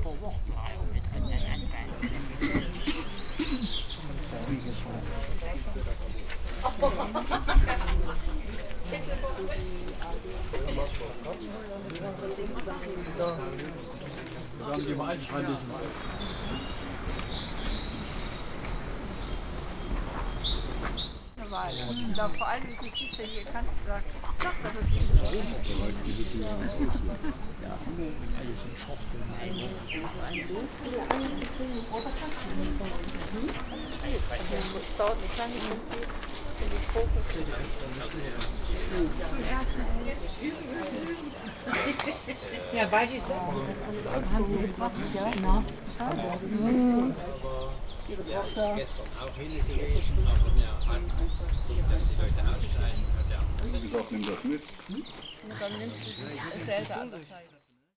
Wir haben die mal einschreiben. Da vor allem, du siehst ja hier, kannst du sagen, doch, das ist dauert eine kleine Stunde. Ja, weiß ich so. Haben Sie gebracht, ja? Na. Ihre Tochter. Gestern auch hingelesen, aber ja, gut, dass sie heute aussteigen. Wie gesagt, nimm das mit. Und dann nimmt sie das selber.